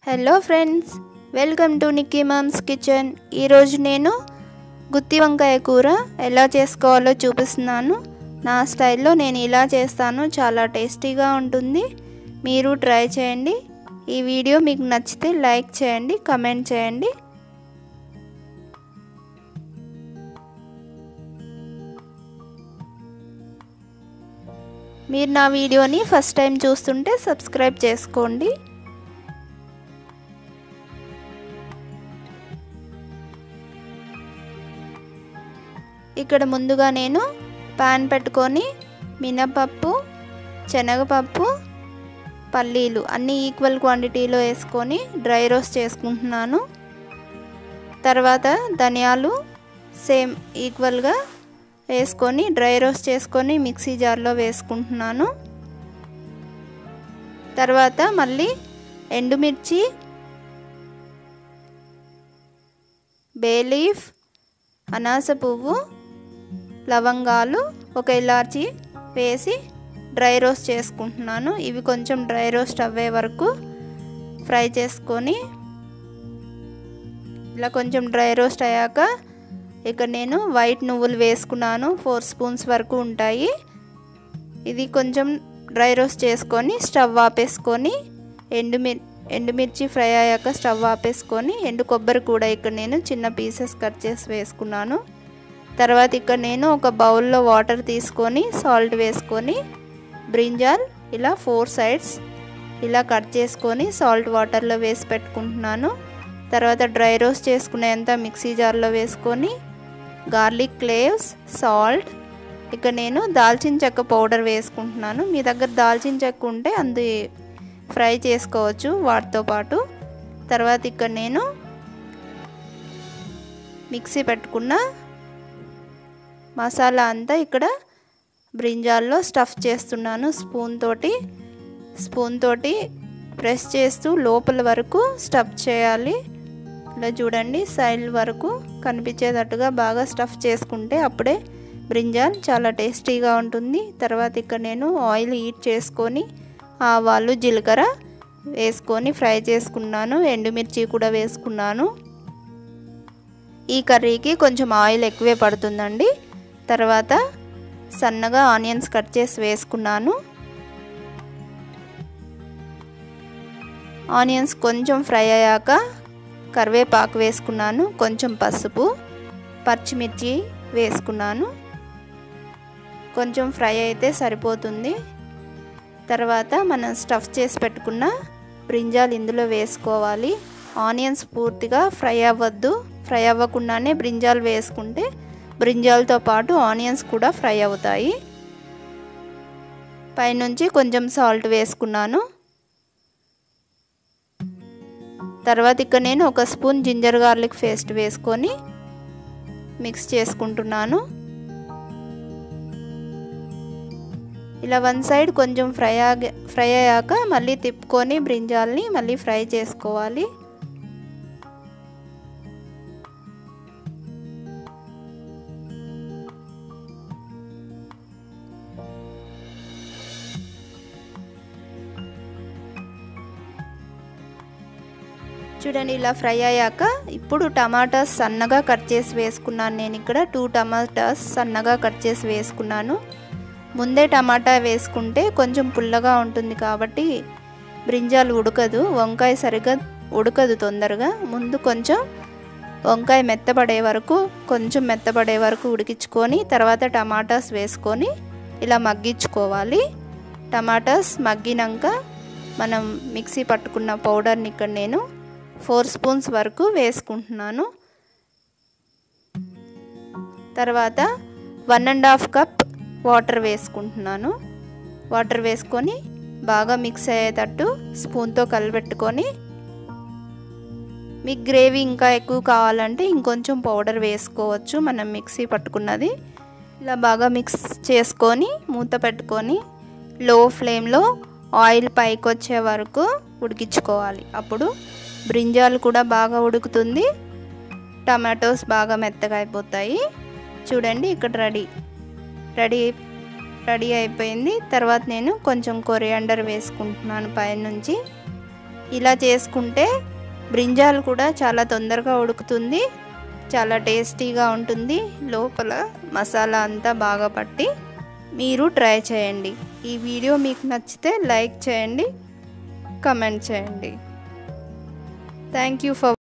Hello friends, welcome to Nikki mom's kitchen. ఈరోజు నేను గుత్తి వంకాయ కూర ఎలా చేసుకోవాలో చూపిస్తున్నాను. నా స్టైల్లో నేను ఇలా చేస్తాను. చాలా టేస్టీగా ఉంటుంది. మీరు ట్రై చేయండి. ఈ వీడియో మీకు నచ్చితే లైక్ చేయండి, కమెంట్ చేయండి. మీరు నా వీడియోని ఫస్ట్ టైం చూస్తుంటే సబ్స్క్రైబ్ చేసుకోండి. ఇక్కడ ముందుగా నేను పాన్ పెట్టుకొని మినపప్పు, శనగపప్పు, పల్లీలు అన్నీ ఈక్వల్ క్వాంటిటీలో వేసుకొని డ్రై రోస్ట్ చేసుకుంటున్నాను. తర్వాత ధనియాలు సేమ్ ఈక్వల్గా వేసుకొని డ్రై రోస్ట్ చేసుకొని మిక్సీ జార్లో వేసుకుంటున్నాను. తర్వాత మళ్ళీ ఎండుమిర్చి, బే లీఫ్, అనాస పువ్వు, లవంగాలు, ఒక ఇలాచీ వేసి డ్రై రోస్ట్ చేసుకుంటున్నాను. ఇవి కొంచెం డ్రై రోస్ట్ అవ్వే వరకు ఫ్రై చేసుకొని ఇలా కొంచెం డ్రై రోస్ట్ అయ్యాక ఇక్కడ నేను వైట్ నువ్వులు వేసుకున్నాను. 4 స్పూన్స్ వరకు ఉంటాయి. ఇది కొంచెం డ్రై రోస్ట్ చేసుకొని స్టవ్ ఆపేసుకొని ఎండుమిర్చి ఫ్రై అయ్యాక స్టవ్ ఆపేసుకొని ఎండు కొబ్బరి కూడా ఇక్కడ నేను చిన్న పీసెస్ కట్ చేసి వేసుకున్నాను. తర్వాత ఇక్కడ నేను ఒక బౌల్లో వాటర్ తీసుకొని సాల్ట్ వేసుకొని బ్రింజాల్ ఇలా 4 సైడ్స్ ఇలా కట్ చేసుకొని సాల్ట్ వాటర్లో వేసి పెట్టుకుంటున్నాను. తర్వాత డ్రై రోస్ట్ చేసుకునేంత మిక్సీ జార్లో వేసుకొని గార్లిక్ క్లేవ్స్, సాల్ట్, ఇక్కడ నేను దాల్చిన చెక్క పౌడర్ వేసుకుంటున్నాను. మీ దగ్గర దాల్చిన చెక్క ఉంటే అందు ఫ్రై చేసుకోవచ్చు వాటితో పాటు. తర్వాత ఇక్కడ నేను మిక్సీ పెట్టుకున్న మసాలా అంతా ఇక్కడ బ్రింజాల్లో స్టఫ్ చేస్తున్నాను. స్పూన్ తోటి ప్రెస్ చేస్తూ లోపల వరకు స్టఫ్ చేయాలి. ఇలా చూడండి, సైడ్ వరకు కనిపించేటట్టుగా బాగా స్టఫ్ చేసుకుంటే అప్పుడే బ్రింజాల్ చాలా టేస్టీగా ఉంటుంది. తర్వాత ఇక్కడ నేను ఆయిల్ హీట్ చేసుకొని ఆవాలు, జీలకర్ర వేసుకొని ఫ్రై చేసుకున్నాను. ఎండుమిర్చి కూడా వేసుకున్నాను. ఈ కర్రీకి కొంచెం ఆయిల్ ఎక్కువే పడుతుందండి. తర్వాత సన్నగా ఆనియన్స్ కట్ చేసి వేసుకున్నాను. ఆనియన్స్ కొంచెం ఫ్రై అయ్యాక కరివేపాకు వేసుకున్నాను. కొంచెం పసుపు, పచ్చిమిర్చి వేసుకున్నాను. కొంచెం ఫ్రై అయితే సరిపోతుంది. తర్వాత మనం స్టఫ్ చేసి పెట్టుకున్న బ్రింజాల్ ఇందులో వేసుకోవాలి. ఆనియన్స్ పూర్తిగా ఫ్రై అవ్వద్దు. ఫ్రై అవ్వకుండానే బ్రింజాల్ వేసుకుంటే బ్రింజాల్తో పాటు ఆనియన్స్ కూడా ఫ్రై అవుతాయి. పైనుంచి కొంచెం సాల్ట్ వేసుకున్నాను. తర్వాత ఇక్కడ నేను ఒక స్పూన్ జింజర్ గార్లిక్ పేస్ట్ వేసుకొని మిక్స్ చేసుకుంటున్నాను. ఇలా వన్ సైడ్ కొంచెం ఫ్రై అయ్యాక మళ్ళీ తిప్పుకొని బ్రింజాల్ని మళ్ళీ ఫ్రై చేసుకోవాలి. చూడండి, ఇలా ఫ్రై అయ్యాక ఇప్పుడు టమాటాస్ సన్నగా కట్ చేసి వేసుకున్నాను. నేను ఇక్కడ 2 టమాటాస్ సన్నగా కట్ చేసి వేసుకున్నాను. ముందే టమాటా వేసుకుంటే కొంచెం పుల్లగా ఉంటుంది కాబట్టి బ్రింజాల్ ఉడకదు, వంకాయ సరిగ్గా ఉడకదు తొందరగా. ముందు కొంచెం వంకాయ మెత్తపడే వరకు ఉడికించుకొని తర్వాత టమాటాస్ వేసుకొని ఇలా మగ్గించుకోవాలి. టమాటాస్ మగ్గినాక మనం మిక్సీ పట్టుకున్న పౌడర్ని ఇక్కడ నేను 4 స్పూన్స్ వరకు వేసుకుంటున్నాను. తర్వాత 1½ కప్ వాటర్ వేసుకుంటున్నాను. వాటర్ వేసుకొని బాగా మిక్స్ అయ్యేటట్టు స్పూన్తో కలిపెట్టుకొని, మీకు గ్రేవీ ఇంకా ఎక్కువ కావాలంటే ఇంకొంచెం పౌడర్ వేసుకోవచ్చు. మనం మిక్సీ పట్టుకున్నది ఇలా బాగా మిక్స్ చేసుకొని మూత పెట్టుకొని లో ఫ్లేమ్లో ఆయిల్ పైకి వచ్చే వరకు ఉడికించుకోవాలి. అప్పుడు బ్రింజాల్ కూడా బాగా ఉడుకుతుంది, టమాటోస్ బాగా మెత్తగా అయిపోతాయి. చూడండి, ఇక్కడ రెడీ అయిపోయింది. తర్వాత నేను కొంచెం కొరియాండర్ వేసుకుంటున్నాను పైనుంచి. ఇలా చేసుకుంటే బ్రింజాల్ కూడా చాలా తొందరగా ఉడుకుతుంది, చాలా టేస్టీగా ఉంటుంది. లోపల మసాలా అంతా బాగా పట్టి మీరు ట్రై చేయండి. ఈ వీడియో మీకు నచ్చితే లైక్ చేయండి, కమెంట్ చేయండి. Thank you for